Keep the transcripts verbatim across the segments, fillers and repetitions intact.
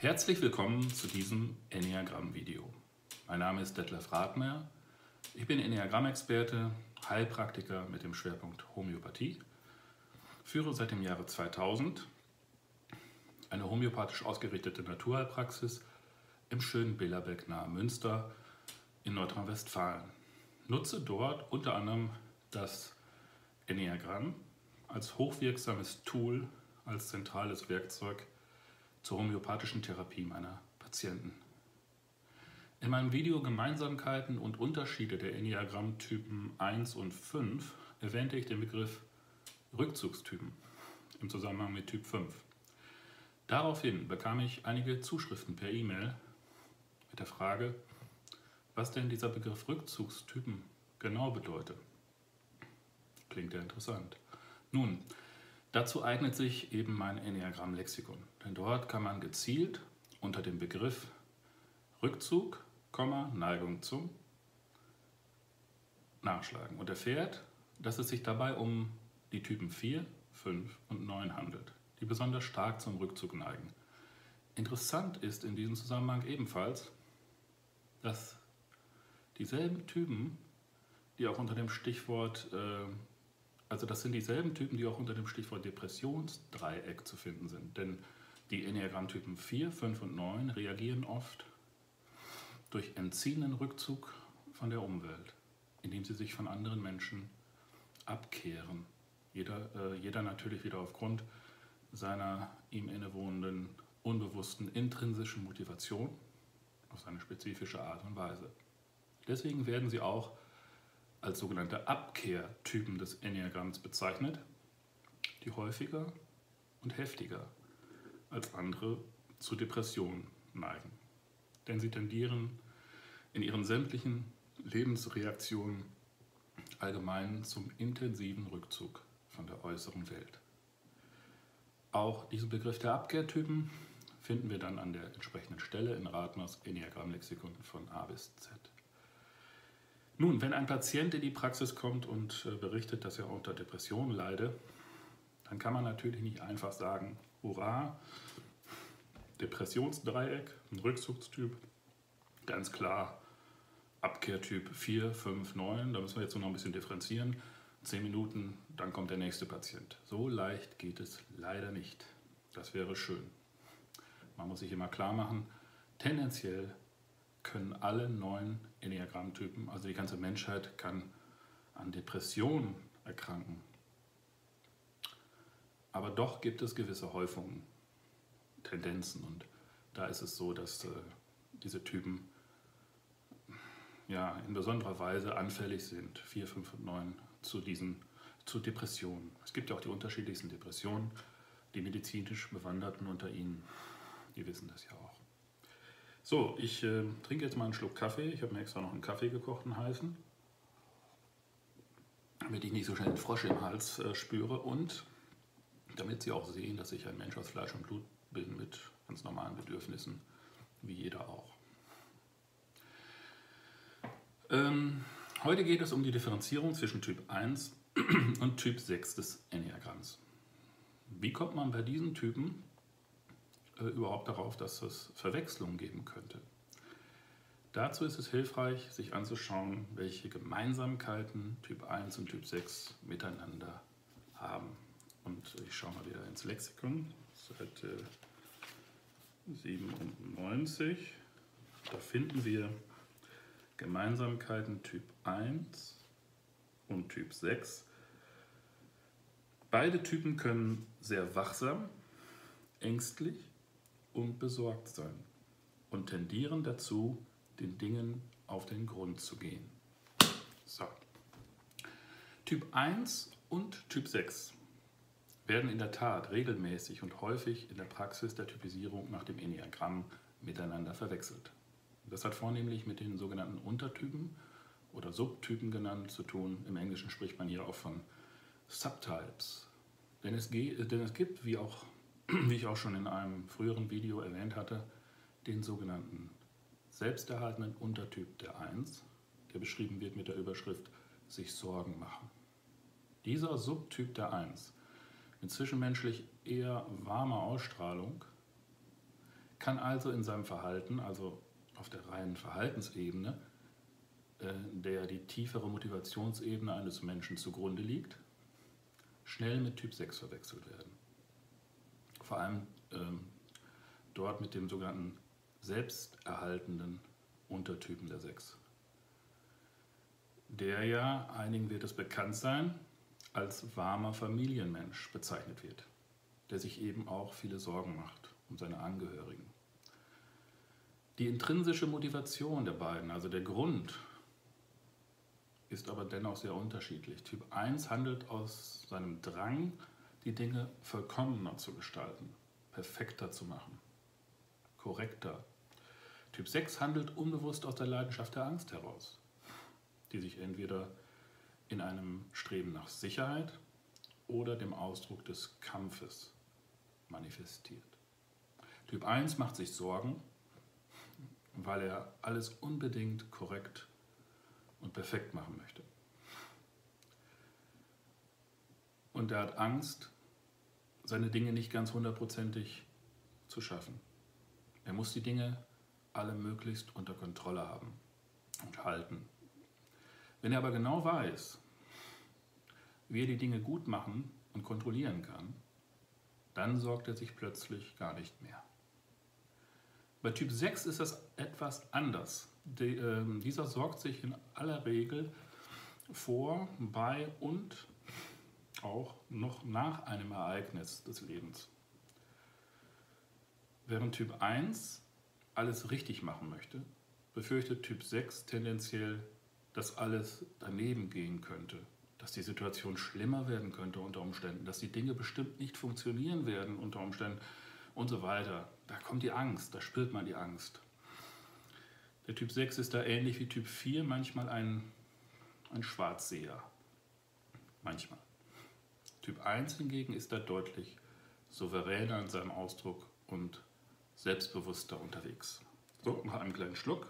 Herzlich willkommen zu diesem Enneagramm-Video. Mein Name ist Detlef Rathmeier. Ich bin Enneagramm-Experte, Heilpraktiker mit dem Schwerpunkt Homöopathie, führe seit dem Jahre zweitausend eine homöopathisch ausgerichtete Naturheilpraxis im schönen Billerbeck nahe Münster in Nordrhein-Westfalen. Nutze dort unter anderem das Enneagramm als hochwirksames Tool, als zentrales Werkzeug zur homöopathischen Therapie meiner Patienten. In meinem Video Gemeinsamkeiten und Unterschiede der Enneagramm-Typen eins und fünf erwähnte ich den Begriff Rückzugstypen im Zusammenhang mit Typ fünf. Daraufhin bekam ich einige Zuschriften per E-Mail mit der Frage, was denn dieser Begriff Rückzugstypen genau bedeutet. Klingt ja interessant. Nun, dazu eignet sich eben mein Enneagramm-Lexikon, denn dort kann man gezielt unter dem Begriff Rückzug, Neigung zum nachschlagen und erfährt, dass es sich dabei um die Typen vier, fünf und neun handelt, die besonders stark zum Rückzug neigen. Interessant ist in diesem Zusammenhang ebenfalls, dass dieselben Typen, die auch unter dem Stichwort äh, Also das sind dieselben Typen, die auch unter dem Stichwort Depressionsdreieck zu finden sind. Denn die Enneagramm-Typen vier, fünf und neun reagieren oft durch entziehenden Rückzug von der Umwelt, indem sie sich von anderen Menschen abkehren. Jeder, äh, jeder natürlich wieder aufgrund seiner ihm innewohnenden, unbewussten, intrinsischen Motivation auf seine spezifische Art und Weise. Deswegen werden sie auch als sogenannte Abkehrtypen des Enneagramms bezeichnet, die häufiger und heftiger als andere zu Depressionen neigen. Denn sie tendieren in ihren sämtlichen Lebensreaktionen allgemein zum intensiven Rückzug von der äußeren Welt. Auch diesen Begriff der Abkehrtypen finden wir dann an der entsprechenden Stelle in Rathmers Enneagramm-Lexikon von A bis Z. Nun, wenn ein Patient in die Praxis kommt und berichtet, dass er unter Depressionen leide, dann kann man natürlich nicht einfach sagen, hurra, Depressionsdreieck, ein Rückzugstyp, ganz klar Abkehrtyp vier, fünf, neun, da müssen wir jetzt noch ein bisschen differenzieren, zehn Minuten, dann kommt der nächste Patient. So leicht geht es leider nicht. Das wäre schön. Man muss sich immer klar machen, tendenziell können alle neun Enneagramm-Typen, also die ganze Menschheit, kann an Depressionen erkranken. Aber doch gibt es gewisse Häufungen, Tendenzen, und da ist es so, dass äh, diese Typen ja, in besonderer Weise anfällig sind, vier, fünf und neun, zu diesen zu Depressionen. Es gibt ja auch die unterschiedlichsten Depressionen, die medizinisch Bewanderten unter Ihnen, die wissen das ja auch. So, ich äh, trinke jetzt mal einen Schluck Kaffee. Ich habe mir extra noch einen Kaffee gekocht, einen heißen, damit ich nicht so schnell einen Frosch im Hals äh, spüre und damit Sie auch sehen, dass ich ein Mensch aus Fleisch und Blut bin mit ganz normalen Bedürfnissen, wie jeder auch. Ähm, heute geht es um die Differenzierung zwischen Typ eins und Typ sechs des Enneagramms. Wie kommt man bei diesen Typen überhaupt darauf, dass es Verwechslungen geben könnte? Dazu ist es hilfreich, sich anzuschauen, welche Gemeinsamkeiten Typ eins und Typ sechs miteinander haben. Und ich schaue mal wieder ins Lexikon, Seite siebenundneunzig. Da finden wir Gemeinsamkeiten Typ eins und Typ sechs. Beide Typen können sehr wachsam, ängstlich und besorgt sein und tendieren dazu, den Dingen auf den Grund zu gehen. So. Typ eins und Typ sechs werden in der Tat regelmäßig und häufig in der Praxis der Typisierung nach dem Enneagramm miteinander verwechselt. Das hat vornehmlich mit den sogenannten Untertypen oder Subtypen genannt zu tun. Im Englischen spricht man hier auch von Subtypes. Denn es, denn es gibt, wie auch wie ich auch schon in einem früheren Video erwähnt hatte, den sogenannten selbsterhaltenden Untertyp der eins, der beschrieben wird mit der Überschrift sich Sorgen machen. Dieser Subtyp der eins, mit zwischenmenschlich eher warmer Ausstrahlung, kann also in seinem Verhalten, also auf der reinen Verhaltensebene, äh, der die tiefere Motivationsebene eines Menschen zugrunde liegt, schnell mit Typ sechs verwechselt werden. Vor allem ähm, dort mit dem sogenannten selbsterhaltenden Untertypen der sechs. Der ja, einigen wird es bekannt sein, als warmer Familienmensch bezeichnet wird, der sich eben auch viele Sorgen macht um seine Angehörigen. Die intrinsische Motivation der beiden, also der Grund, ist aber dennoch sehr unterschiedlich. Typ eins handelt aus seinem Drang, die Dinge vollkommener zu gestalten, perfekter zu machen, korrekter. Typ sechs handelt unbewusst aus der Leidenschaft der Angst heraus, die sich entweder in einem Streben nach Sicherheit oder dem Ausdruck des Kampfes manifestiert. Typ eins macht sich Sorgen, weil er alles unbedingt korrekt und perfekt machen möchte. Und er hat Angst, seine Dinge nicht ganz hundertprozentig zu schaffen. Er muss die Dinge alle möglichst unter Kontrolle haben und halten. Wenn er aber genau weiß, wie er die Dinge gut machen und kontrollieren kann, dann sorgt er sich plötzlich gar nicht mehr. Bei Typ sechs ist das etwas anders. Die, äh, dieser sorgt sich in aller Regel vor, bei und auch noch nach einem Ereignis des Lebens. Während Typ eins alles richtig machen möchte, befürchtet Typ sechs tendenziell, dass alles daneben gehen könnte, dass die Situation schlimmer werden könnte unter Umständen, dass die Dinge bestimmt nicht funktionieren werden unter Umständen und so weiter. Da kommt die Angst, da spürt man die Angst. Der Typ sechs ist da ähnlich wie Typ vier manchmal ein, ein Schwarzseher. Manchmal. Typ eins hingegen ist da deutlich souveräner in seinem Ausdruck und selbstbewusster unterwegs. So, noch einen kleinen Schluck.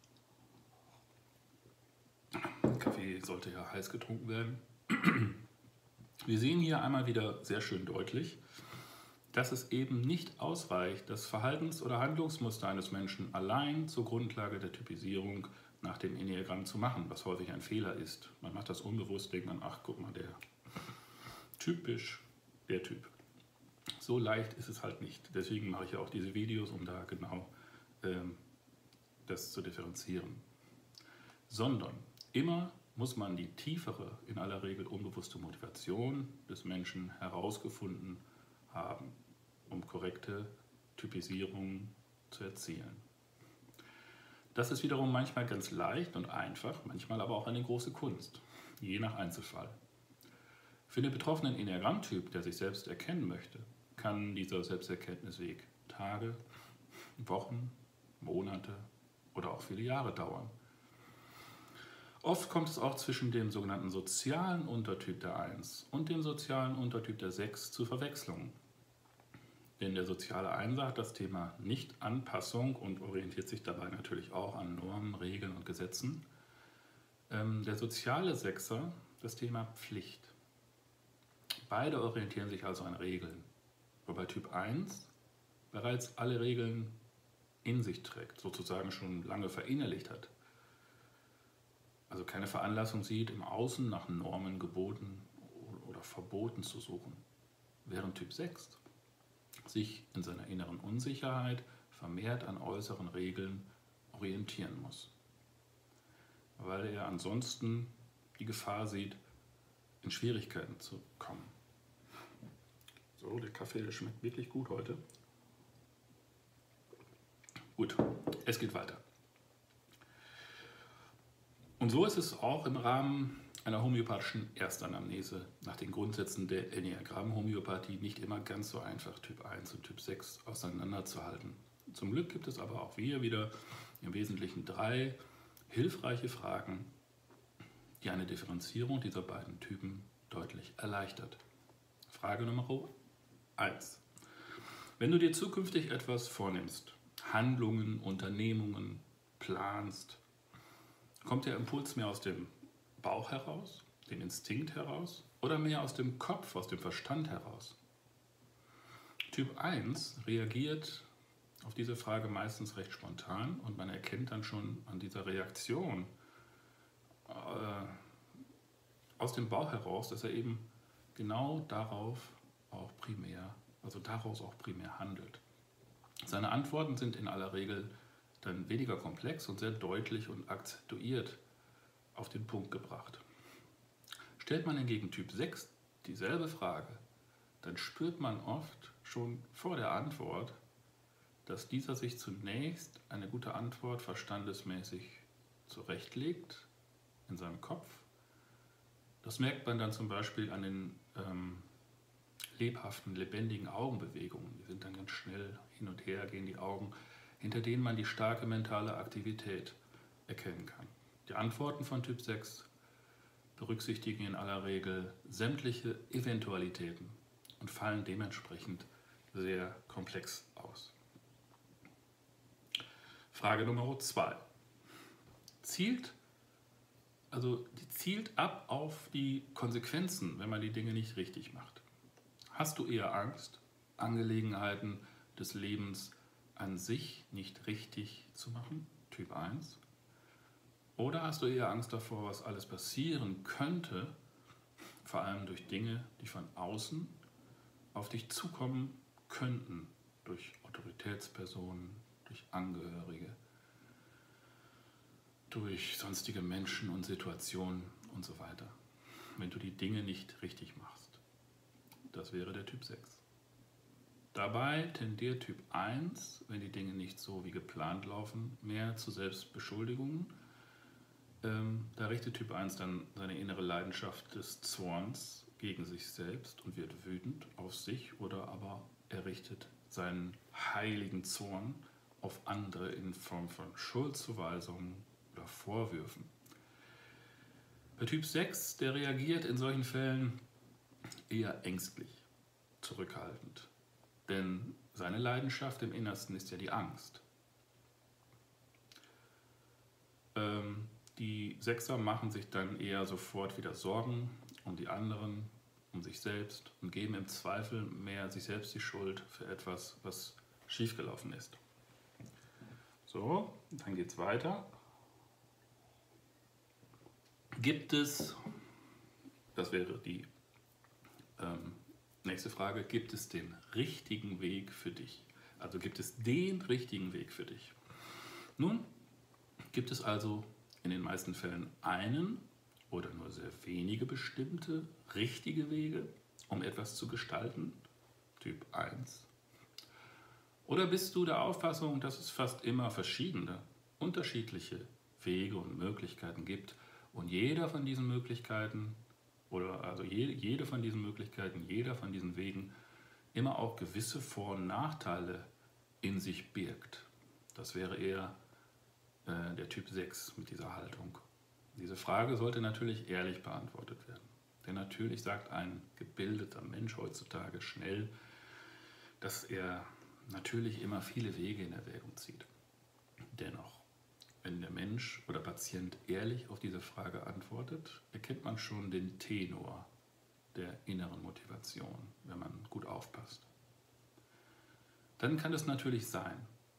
Der Kaffee sollte ja heiß getrunken werden. Wir sehen hier einmal wieder sehr schön deutlich, dass es eben nicht ausreicht, das Verhaltens- oder Handlungsmuster eines Menschen allein zur Grundlage der Typisierung nach dem Enneagramm zu machen, was häufig ein Fehler ist. Man macht das unbewusst, denkt man, ach guck mal, der typisch, der Typ. So leicht ist es halt nicht. Deswegen mache ich ja auch diese Videos, um da genau ähm, das zu differenzieren. Sondern immer muss man die tiefere, in aller Regel unbewusste Motivation des Menschen herausgefunden haben, um korrekte Typisierung zu erzielen. Das ist wiederum manchmal ganz leicht und einfach, manchmal aber auch eine große Kunst, je nach Einzelfall. Für den betroffenen Enneagrammtyp, der sich selbst erkennen möchte, kann dieser Selbsterkenntnisweg Tage, Wochen, Monate oder auch viele Jahre dauern. Oft kommt es auch zwischen dem sogenannten sozialen Untertyp der eins und dem sozialen Untertyp der sechs zu Verwechslungen. Denn der soziale Einser hat das Thema Nicht-Anpassung und orientiert sich dabei natürlich auch an Normen, Regeln und Gesetzen. Ähm, der soziale Sechser das Thema Pflicht. Beide orientieren sich also an Regeln, wobei Typ eins bereits alle Regeln in sich trägt, sozusagen schon lange verinnerlicht hat. Also keine Veranlassung sieht, im Außen nach Normen, Geboten oder Verboten zu suchen. Während Typ sechs sich in seiner inneren Unsicherheit vermehrt an äußeren Regeln orientieren muss, weil er ansonsten die Gefahr sieht, in Schwierigkeiten zu kommen. So, der Kaffee, der schmeckt wirklich gut heute. Gut, es geht weiter. Und so ist es auch im Rahmen einer homöopathischen Erstanamnese nach den Grundsätzen der Enneagramm-Homöopathie nicht immer ganz so einfach, Typ eins und Typ sechs auseinanderzuhalten. Zum Glück gibt es aber auch hier wieder im Wesentlichen drei hilfreiche Fragen, die eine Differenzierung dieser beiden Typen deutlich erleichtert. Frage Nummer eins. Wenn du dir zukünftig etwas vornimmst, Handlungen, Unternehmungen planst, kommt der Impuls mehr aus dem Bauch heraus, dem Instinkt heraus oder mehr aus dem Kopf, aus dem Verstand heraus? Typ eins reagiert auf diese Frage meistens recht spontan und man erkennt dann schon an dieser Reaktion äh, aus dem Bauch heraus, dass er eben genau darauf auch primär, also daraus auch primär handelt. Seine Antworten sind in aller Regel dann weniger komplex und sehr deutlich und akzentuiert auf den Punkt gebracht. Stellt man hingegen Typ sechs dieselbe Frage, dann spürt man oft schon vor der Antwort, dass dieser sich zunächst eine gute Antwort verstandesmäßig zurechtlegt in seinem Kopf. Das merkt man dann zum Beispiel an den ähm, lebhaften, lebendigen Augenbewegungen. Die sind dann ganz schnell hin und her, gehen die Augen, hinter denen man die starke mentale Aktivität erkennen kann. Die Antworten von Typ sechs berücksichtigen in aller Regel sämtliche Eventualitäten und fallen dementsprechend sehr komplex aus. Frage Nummer zwei. Zielt, also die zielt ab auf die Konsequenzen, wenn man die Dinge nicht richtig macht. Hast du eher Angst, Angelegenheiten des Lebens an sich nicht richtig zu machen? Typ eins. Oder hast du eher Angst davor, was alles passieren könnte, vor allem durch Dinge, die von außen auf dich zukommen könnten, durch Autoritätspersonen, durch Angehörige, durch sonstige Menschen und Situationen und so weiter, wenn du die Dinge nicht richtig machst? Das wäre der Typ sechs. Dabei tendiert Typ eins, wenn die Dinge nicht so wie geplant laufen, mehr zu Selbstbeschuldigungen. Ähm, da richtet Typ eins dann seine innere Leidenschaft des Zorns gegen sich selbst und wird wütend auf sich, oder aber er richtet seinen heiligen Zorn auf andere in Form von Schuldzuweisungen oder Vorwürfen. Bei Typ sechs, der reagiert in solchen Fällen eher ängstlich, zurückhaltend, denn seine Leidenschaft im Innersten ist ja die Angst. Ähm, Die Sechser machen sich dann eher sofort wieder Sorgen um die anderen, um sich selbst und geben im Zweifel mehr sich selbst die Schuld für etwas, was schiefgelaufen ist. So, dann geht es weiter. Gibt es, das wäre die ähm, nächste Frage, gibt es den richtigen Weg für dich? Also gibt es den richtigen Weg für dich? Nun, gibt es also in den meisten Fällen einen oder nur sehr wenige bestimmte richtige Wege, um etwas zu gestalten? Typ eins. Oder bist du der Auffassung, dass es fast immer verschiedene, unterschiedliche Wege und Möglichkeiten gibt und jeder von diesen Möglichkeiten oder also jede von diesen Möglichkeiten, jeder von diesen Wegen immer auch gewisse Vor- und Nachteile in sich birgt? Das wäre eher der Typ sechs mit dieser Haltung. Diese Frage sollte natürlich ehrlich beantwortet werden. Denn natürlich sagt ein gebildeter Mensch heutzutage schnell, dass er natürlich immer viele Wege in Erwägung zieht. Dennoch, wenn der Mensch oder Patient ehrlich auf diese Frage antwortet, erkennt man schon den Tenor der inneren Motivation, wenn man gut aufpasst. Dann kann es natürlich sein,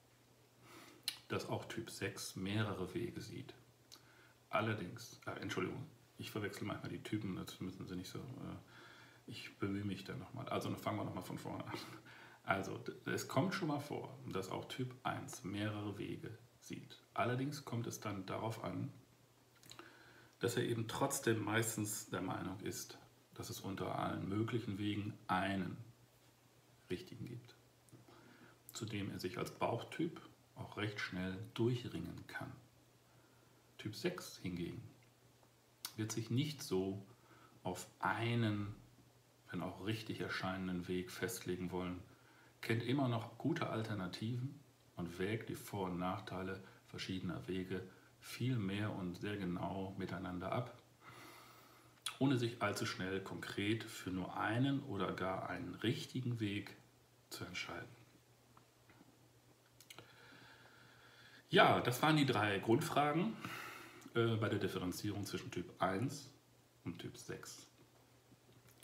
dass auch Typ sechs mehrere Wege sieht. Allerdings, äh, Entschuldigung, ich verwechsel manchmal die Typen, das müssen Sie nicht so, äh, ich bemühe mich dann nochmal. Also fangen wir nochmal von vorne an. Also, es kommt schon mal vor, dass auch Typ eins mehrere Wege sieht. Allerdings kommt es dann darauf an, dass er eben trotzdem meistens der Meinung ist, dass es unter allen möglichen Wegen einen richtigen gibt, zu dem er sich als Bauchtyp auch recht schnell durchringen kann. Typ sechs hingegen wird sich nicht so auf einen, wenn auch richtig erscheinenden Weg festlegen wollen, kennt immer noch gute Alternativen und wägt die Vor- und Nachteile verschiedener Wege viel mehr und sehr genau miteinander ab, ohne sich allzu schnell konkret für nur einen oder gar einen richtigen Weg zu entscheiden. Ja, das waren die drei Grundfragen äh, bei der Differenzierung zwischen Typ eins und Typ sechs.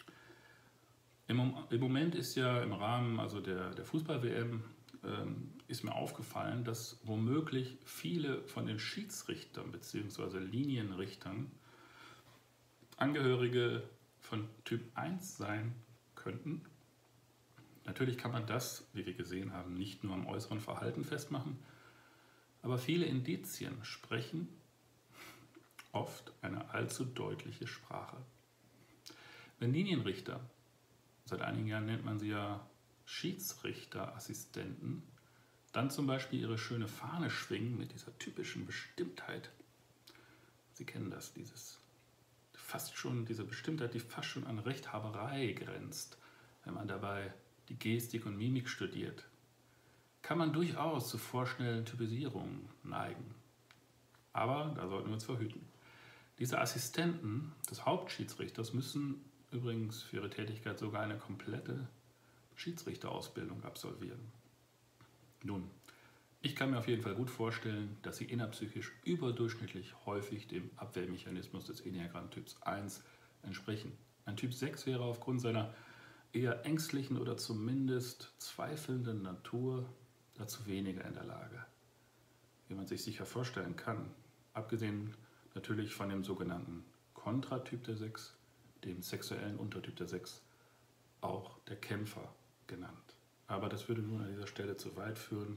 Im, Im Moment ist ja im Rahmen also der, der Fußball-W M ähm, ist mir aufgefallen, dass womöglich viele von den Schiedsrichtern bzw. Linienrichtern Angehörige von Typ eins sein könnten. Natürlich kann man das, wie wir gesehen haben, nicht nur am äußeren Verhalten festmachen, aber viele Indizien sprechen oft eine allzu deutliche Sprache. Wenn Linienrichter, seit einigen Jahren nennt man sie ja Schiedsrichterassistenten, dann zum Beispiel ihre schöne Fahne schwingen mit dieser typischen Bestimmtheit. Sie kennen das, dieses fast schon, diese Bestimmtheit, die fast schon an Rechthaberei grenzt, wenn man dabei die Gestik und Mimik studiert, kann man durchaus zu vorschnellen Typisierungen neigen. Aber da sollten wir uns verhüten. Diese Assistenten des Hauptschiedsrichters müssen übrigens für ihre Tätigkeit sogar eine komplette Schiedsrichterausbildung absolvieren. Nun, ich kann mir auf jeden Fall gut vorstellen, dass sie innerpsychisch überdurchschnittlich häufig dem Abwehrmechanismus des Enneagramm-Typs eins entsprechen. Ein Typ sechs wäre aufgrund seiner eher ängstlichen oder zumindest zweifelnden Natur dazu weniger in der Lage, wie man sich sicher vorstellen kann. Abgesehen natürlich von dem sogenannten Kontratyp der sechs, dem sexuellen Untertyp der sechs, auch der Kämpfer genannt. Aber das würde nun an dieser Stelle zu weit führen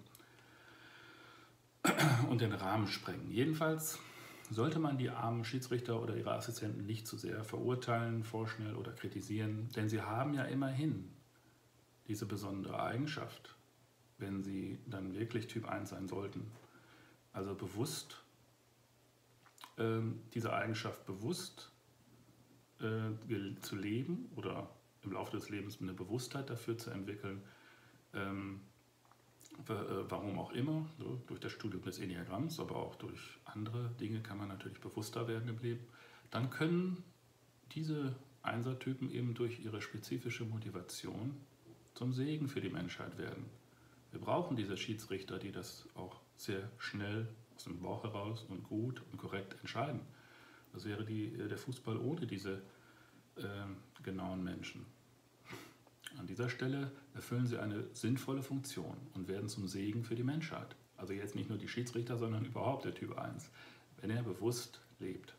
und den Rahmen sprengen. Jedenfalls sollte man die armen Schiedsrichter oder ihre Assistenten nicht zu sehr verurteilen, vorschnell oder kritisieren, denn sie haben ja immerhin diese besondere Eigenschaft, wenn sie dann wirklich Typ eins sein sollten. Also bewusst, äh, diese Eigenschaft bewusst äh, zu leben oder im Laufe des Lebens eine Bewusstheit dafür zu entwickeln, ähm, warum auch immer, so, durch das Studium des Enneagramms, aber auch durch andere Dinge kann man natürlich bewusster werden im Leben, dann können diese Einsertypen eben durch ihre spezifische Motivation zum Segen für die Menschheit werden. Wir brauchen diese Schiedsrichter, die das auch sehr schnell aus dem Bauch heraus und gut und korrekt entscheiden. Das wäre die, der Fußball ohne diese äh, genauen Menschen. An dieser Stelle erfüllen sie eine sinnvolle Funktion und werden zum Segen für die Menschheit. Also jetzt nicht nur die Schiedsrichter, sondern überhaupt der Typ eins, wenn er bewusst lebt.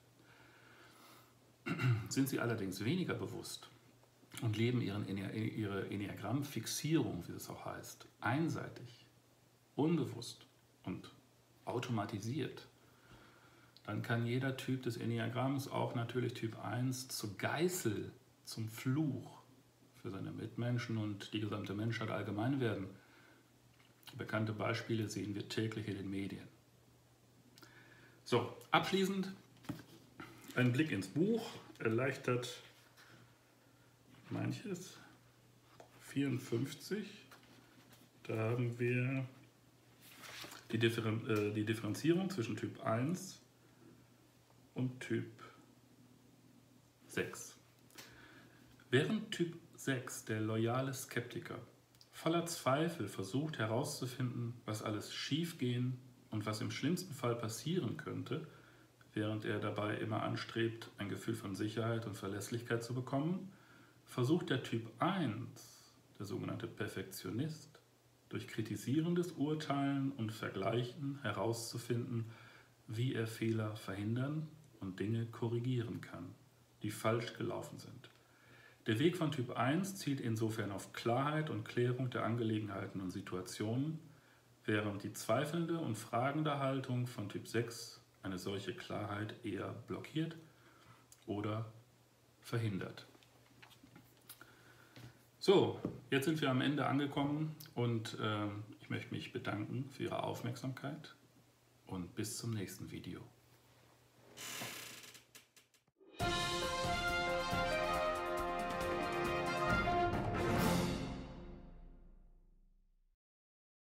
Sind sie allerdings weniger bewusst und leben ihren, ihre Enneagramm-Fixierung, wie es auch heißt, einseitig, unbewusst und automatisiert, dann kann jeder Typ des Enneagramms, auch natürlich Typ eins, zur Geißel, zum Fluch für seine Mitmenschen und die gesamte Menschheit allgemein werden. Bekannte Beispiele sehen wir täglich in den Medien. So, abschließend ein Blick ins Buch erleichtert manches. vierundfünfzig, da haben wir die, Differen äh, die Differenzierung zwischen Typ eins und Typ sechs. Während Typ sechs, der loyale Skeptiker, voller Zweifel versucht herauszufinden, was alles schiefgehen und was im schlimmsten Fall passieren könnte, während er dabei immer anstrebt, ein Gefühl von Sicherheit und Verlässlichkeit zu bekommen, versucht der Typ eins, der sogenannte Perfektionist, durch kritisierendes Urteilen und Vergleichen herauszufinden, wie er Fehler verhindern und Dinge korrigieren kann, die falsch gelaufen sind. Der Weg von Typ eins zielt insofern auf Klarheit und Klärung der Angelegenheiten und Situationen, während die zweifelnde und fragende Haltung von Typ sechs eine solche Klarheit eher blockiert oder verhindert. So, jetzt sind wir am Ende angekommen und äh, ich möchte mich bedanken für Ihre Aufmerksamkeit und bis zum nächsten Video.